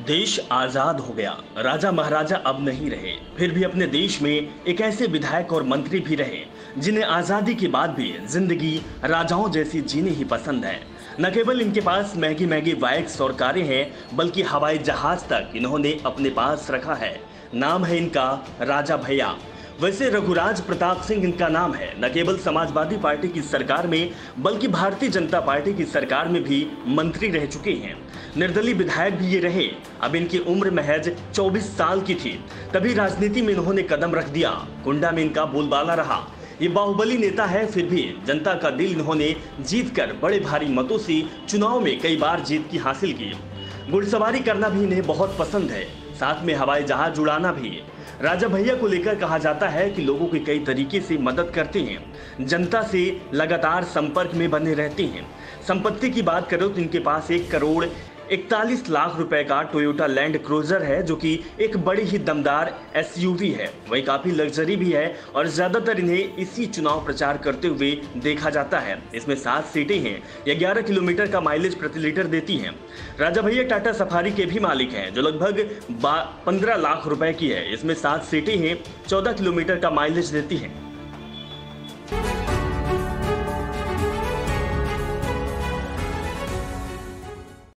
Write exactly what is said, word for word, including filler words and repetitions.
देश आजाद हो गया, राजा महाराजा अब नहीं रहे। फिर भी अपने देश में एक ऐसे विधायक और मंत्री भी रहे जिन्हें आजादी के बाद भी जिंदगी राजाओं जैसी जीनी ही पसंद है। न केवल इनके पास महंगी महंगी बाइक्स और कारें हैं, बल्कि हवाई जहाज तक इन्होंने अपने पास रखा है। नाम है इनका राजा भैया। वैसे रघुराज प्रताप सिंह इनका नाम है। न केवल समाजवादी पार्टी की सरकार में, बल्कि भारतीय जनता पार्टी की सरकार में भी मंत्री रह चुके हैं। निर्दलीय विधायक भी ये रहे। अब इनकी उम्र महज चौबीस साल की थी, तभी राजनीति में इन्होंने कदम रख दिया। कुंडा में इनका बोलबाला रहा। ये बाहुबली नेता है, फिर भी जनता का दिल इन्होंने जीतकर बड़े भारी मतों से चुनाव में कई बार जीत की हासिल की। घुड़सवारी करना भी इन्हें बहुत पसंद है, साथ में हवाई जहाज उड़ाना भी। राजा भैया को लेकर कहा जाता है कि लोगों की कई तरीके से मदद करते हैं, जनता से लगातार संपर्क में बने रहते हैं। संपत्ति की बात करो तो इनके पास एक करोड़ इकतालीस लाख रुपए का टोयोटा लैंड क्रूजर है, जो कि एक बड़ी ही दमदार एसयूवी है। वही काफी लग्जरी भी है और ज्यादातर इन्हें इसी चुनाव प्रचार करते हुए देखा जाता है। इसमें सात सीटें हैं, यह ग्यारह किलोमीटर का माइलेज प्रति लीटर देती हैं। राजा भैया टाटा सफारी के भी मालिक हैं, जो लगभग पंद्रह लाख रुपए की है। इसमें सात सीटें हैं, चौदह किलोमीटर का माइलेज देती है।